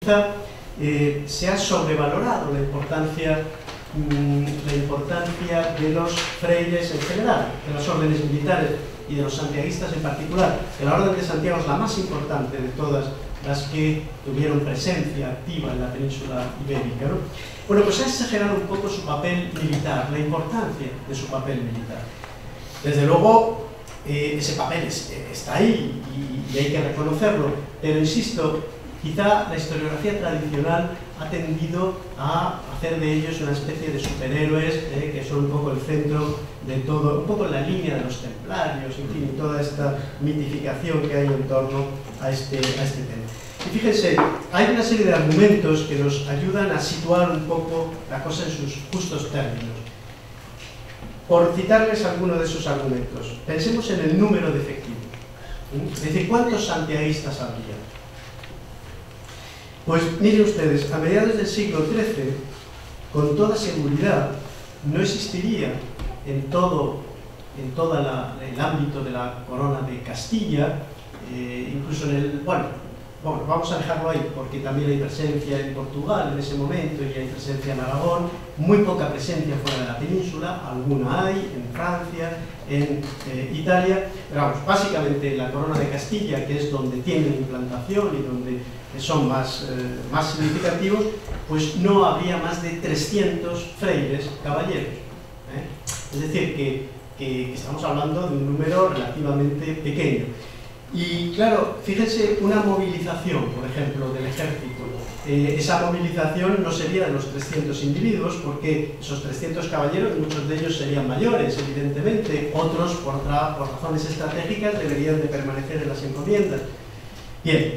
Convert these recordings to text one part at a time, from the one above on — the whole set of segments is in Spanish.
quizá se ha sobrevalorado la importancia de los frailes en general, de las órdenes militares y de los santiaguistas en particular. Que la Orden de Santiago es la más importante de todas las que tuvieron presencia activa en la península ibérica, ¿no? Bueno, pues ha exagerado un poco su papel militar, la importancia de su papel militar. Desde luego, ese papel está ahí y hay que reconocerlo, pero insisto, quizá la historiografía tradicional ha tendido a hacer de ellos una especie de superhéroes que son un poco el centro de todo, un poco en la línea de los templarios, en fin, toda esta mitificación que hay en torno a este tema. Y fíjense, hay una serie de argumentos que nos ayudan a situar un poco la cosa en sus justos términos. Por citarles algunos de esos argumentos, pensemos en el número de efectivos. Es decir, ¿cuántos santiaguistas había? Pues miren ustedes, a mediados del siglo XIII, con toda seguridad, no existiría en todo el ámbito de la corona de Castilla, incluso en el... Bueno, vamos a dejarlo ahí, porque también hay presencia en Portugal en ese momento y hay presencia en Aragón, muy poca presencia fuera de la península, alguna hay en Francia, en Italia, pero vamos, básicamente la corona de Castilla, que es donde tienen implantación y donde son más significativos, pues no habría más de 300 frailes caballeros. Es decir, que estamos hablando de un número relativamente pequeño. Y claro, fíjense, una movilización, por ejemplo, del ejército. Esa movilización no sería de los 300 individuos, porque esos 300 caballeros, muchos de ellos serían mayores, evidentemente, otros, por razones estratégicas, deberían de permanecer en las encomiendas. Bien,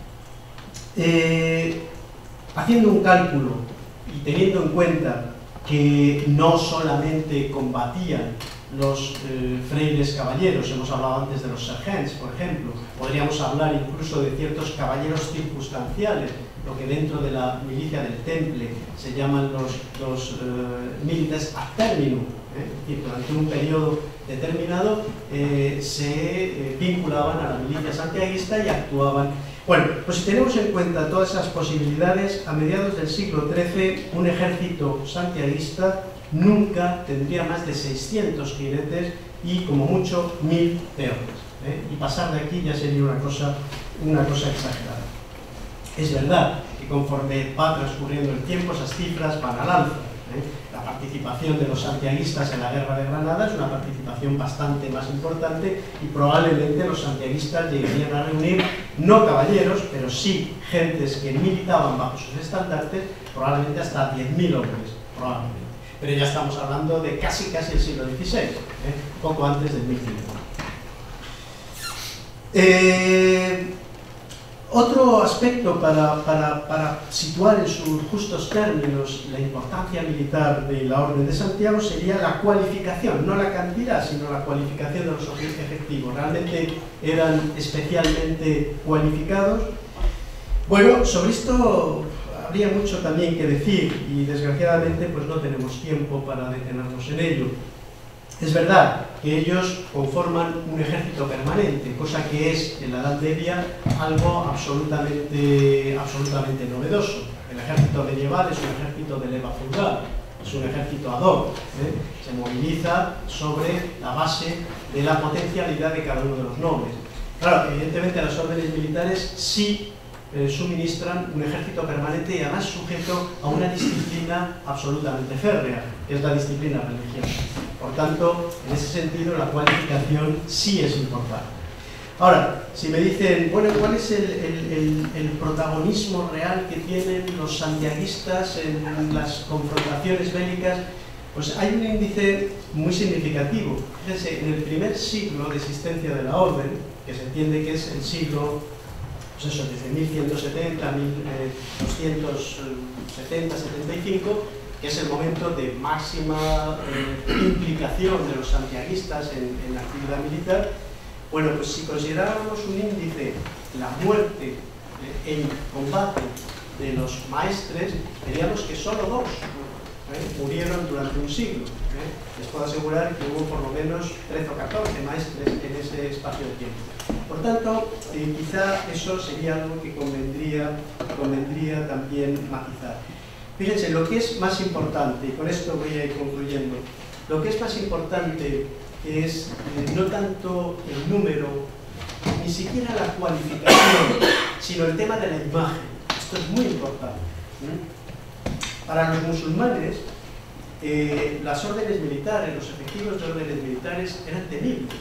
haciendo un cálculo y teniendo en cuenta que no solamente combatían los frailes caballeros, hemos hablado antes de los sergents, por ejemplo, podríamos hablar incluso de ciertos caballeros circunstanciales, lo que dentro de la milicia del Temple se llaman los milites ad terminum, es decir, durante un periodo determinado se vinculaban a la milicia santiaguista y actuaban. Bueno, pues si tenemos en cuenta todas esas posibilidades, a mediados del siglo XIII un ejército santiaguista nunca tendría más de 600 jinetes y como mucho 1000 peones. Y pasar de aquí ya sería una cosa exagerada. Es verdad que conforme va transcurriendo el tiempo esas cifras van al alza. La participación de los santiaguistas en la Guerra de Granada es una participación bastante más importante y probablemente los santiaguistas llegarían a reunir no caballeros, pero sí gentes que militaban bajo sus estandartes, probablemente hasta 10.000 hombres, probablemente. Pero ya estamos hablando de casi el siglo XVI, poco antes del 1500. Otro aspecto para situar en sus justos términos la importancia militar de la Orden de Santiago sería la cualificación, no la cantidad, sino la cualificación de los efectivos. Realmente eran especialmente cualificados. Bueno, sobre esto habría mucho también que decir y desgraciadamente pues no tenemos tiempo para detenernos en ello. Es verdad que ellos conforman un ejército permanente, cosa que es en la Edad Media algo absolutamente novedoso. El ejército medieval es un ejército de leva feudal, es un ejército ad hoc, se moviliza sobre la base de la potencialidad de cada uno de los nobles. Claro, evidentemente las órdenes militares sí suministran un ejército permanente y además sujeto a una disciplina absolutamente férrea, que es la disciplina religiosa. Por tanto, en ese sentido, la cualificación sí es importante. Ahora, si me dicen, bueno, ¿cuál es el protagonismo real que tienen los santiaguistas en las confrontaciones bélicas? Pues hay un índice muy significativo. Fíjense, en el primer siglo de existencia de la Orden, que se entiende que es el siglo, pues eso, desde 1170 a 1270, 75, que es el momento de máxima implicación de los santiaguistas en la actividad militar. Bueno, pues si consideráramos un índice, la muerte en combate de los maestres, veríamos que solo 2 murieron durante un siglo. Les puedo asegurar que hubo por lo menos 13 o 14 maestres en ese espacio de tiempo. Por tanto, quizá eso sería algo que convendría también matizar. Fíjense, lo que es más importante, y con esto voy a ir concluyendo, lo que es más importante es no tanto el número, ni siquiera la cualificación, sino el tema de la imagen. Esto es muy importante. Para los musulmanes, las órdenes militares, los efectivos de órdenes militares eran temibles.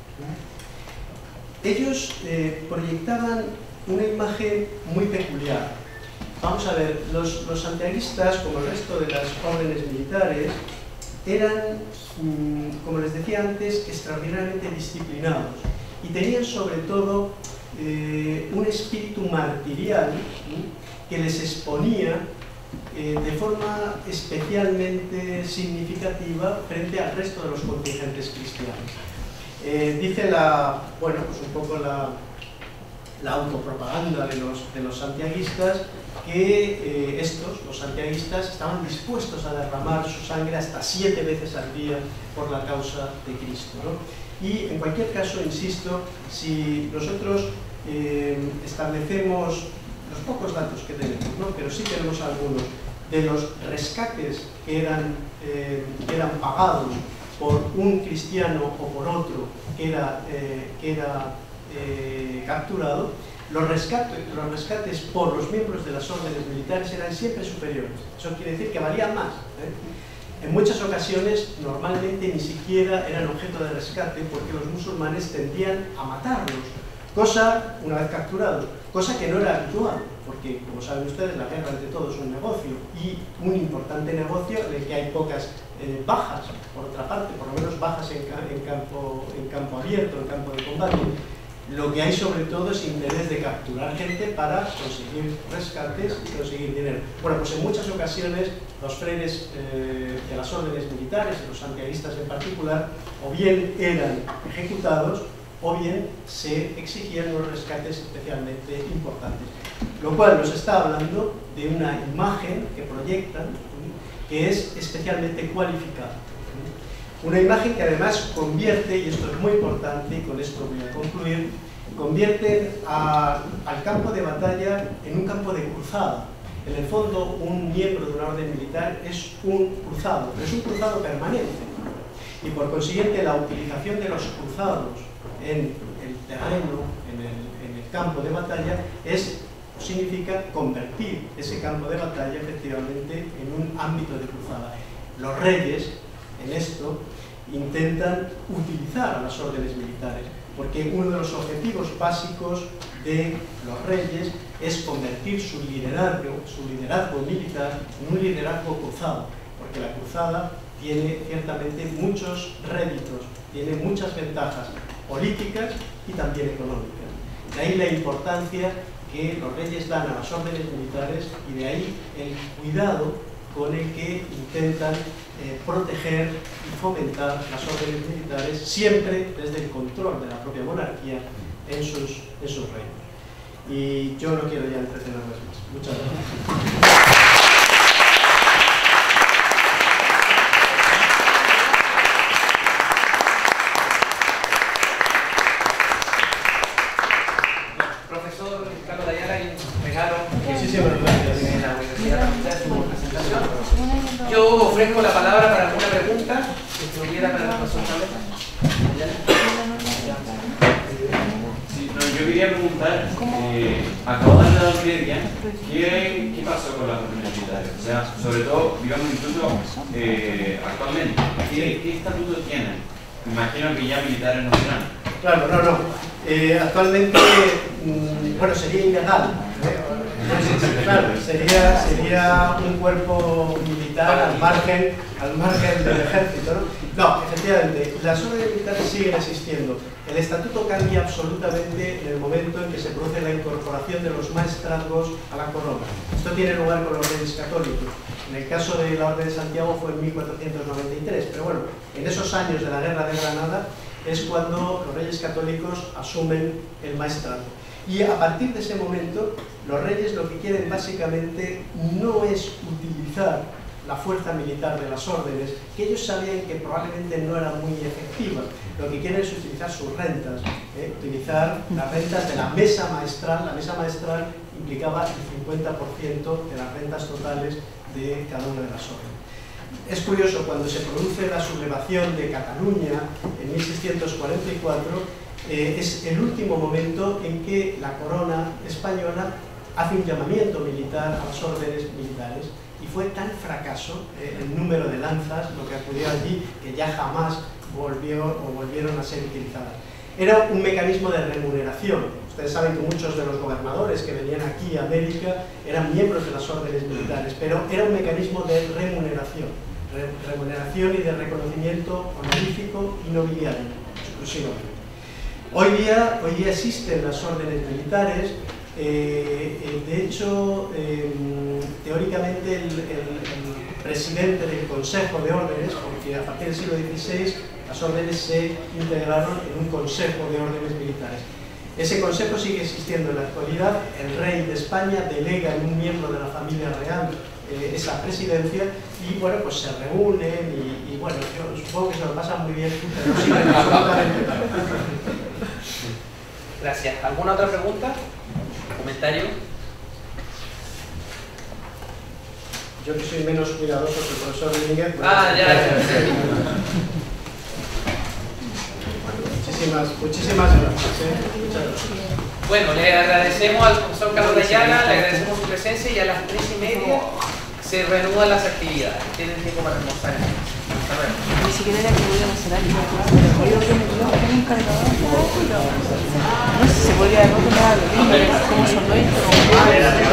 Ellos proyectaban una imagen muy peculiar. Vamos a ver, los santiaguistas, como el resto de las órdenes militares, eran, como les decía antes, extraordinariamente disciplinados y tenían sobre todo un espíritu martirial que les exponía de forma especialmente significativa frente al resto de los contingentes cristianos. Dice pues un poco la autopropaganda de los santiaguistas que los santiaguistas, estaban dispuestos a derramar su sangre hasta 7 veces al día por la causa de Cristo, ¿no? Y en cualquier caso, insisto, si nosotros establecemos los pocos datos que tenemos, ¿no? Pero sí tenemos algunos, de los rescates que eran pagados por un cristiano o por otro que era capturado, los rescates por los miembros de las órdenes militares eran siempre superiores. Eso quiere decir que valían más. En muchas ocasiones, normalmente ni siquiera eran objeto de rescate porque los musulmanes tendían a matarlos, una vez capturados, cosa que no era habitual, porque, como saben ustedes, la guerra ante todo es un negocio, y un importante negocio en el que hay pocas bajas, por otra parte, por lo menos bajas en campo abierto, en campo de combate. Lo que hay sobre todo es interés de capturar gente para conseguir rescates y conseguir dinero. Bueno, pues en muchas ocasiones los freires de las órdenes militares, de los santiaguistas en particular, o bien eran ejecutados o bien se exigían unos rescates especialmente importantes. Lo cual nos está hablando de una imagen que proyectan que es especialmente cualificada. Una imagen que además convierte, y esto es muy importante, y con esto voy a concluir, convierte al campo de batalla en un campo de cruzada. En el fondo, un miembro de una orden militar es un cruzado, pero es un cruzado permanente. Y por consiguiente, la utilización de los cruzados en el terreno, en el campo de batalla, significa convertir ese campo de batalla efectivamente en un ámbito de cruzada. Los reyes, en esto, intentan utilizar a las órdenes militares, porque uno de los objetivos básicos de los reyes es convertir su liderazgo militar en un liderazgo cruzado, porque la cruzada tiene ciertamente muchos réditos, tiene muchas ventajas políticas y también económicas. De ahí la importancia que los reyes dan a las órdenes militares y de ahí el cuidado con el que intentan proteger y fomentar las órdenes militares, siempre desde el control de la propia monarquía en sus reinos. Y yo no quiero ya entretenerles más. Muchas gracias. Yo ofrezco la palabra para alguna pregunta que tuviera para la persona. Sí, yo quería preguntar, acabo de dar Wikipedia, ¿qué pasó con las órdenes militares? O sea, sobre todo, digamos, incluso actualmente, ¿qué estatuto tienen? Me imagino que ya militares no serán. Claro, no. Actualmente, bueno, sería ilegal. Claro, sería un cuerpo militar al margen del ejército, ¿no? No, efectivamente, las órdenes militares siguen existiendo. El estatuto cambia absolutamente en el momento en que se produce la incorporación de los maestrazgos a la corona. Esto tiene lugar con los reyes católicos. En el caso de la Orden de Santiago fue en 1493, pero bueno, en esos años de la Guerra de Granada es cuando los reyes católicos asumen el maestrazgo. Y a partir de ese momento, los reyes lo que quieren básicamente no es utilizar la fuerza militar de las órdenes, que ellos sabían que probablemente no era muy efectiva. Lo que quieren es utilizar sus rentas, utilizar las rentas de la mesa maestral. La mesa maestral implicaba el 50% de las rentas totales de cada una de las órdenes. Es curioso, cuando se produce la sublevación de Cataluña en 1644, es el último momento en que la corona española hace un llamamiento militar a las órdenes militares, y fue tan fracaso el número de lanzas, lo que acudió allí, que ya jamás volvieron a ser utilizadas. Era un mecanismo de remuneración. Ustedes saben que muchos de los gobernadores que venían aquí a América eran miembros de las órdenes militares, pero era un mecanismo de remuneración y de reconocimiento honorífico y nobiliario, exclusivamente. Hoy día existen las órdenes militares. De hecho, teóricamente el presidente del Consejo de Órdenes, porque a partir del siglo XVI las órdenes se integraron en un Consejo de Órdenes Militares. Ese consejo sigue existiendo en la actualidad. El rey de España delega en un miembro de la familia real esa presidencia, y bueno, pues se reúnen y bueno, yo supongo que se lo pasan muy bien, pero siguen absolutamente nada. Gracias. ¿Alguna otra pregunta? ¿Comentario? Yo que soy menos cuidadoso que el profesor Domínguez. Ya. Muchísimas gracias. Muchas gracias. Bueno, le agradecemos al profesor Carlos Ayala, le agradecemos su presencia, y a las 3:30 se reanudan las actividades. Tienen tiempo para almorzar. Hasta luego. Ni siquiera era que voy a hacer algo. Oye, que me dio un cargador, pero no sé si se podría rotar nada, como son los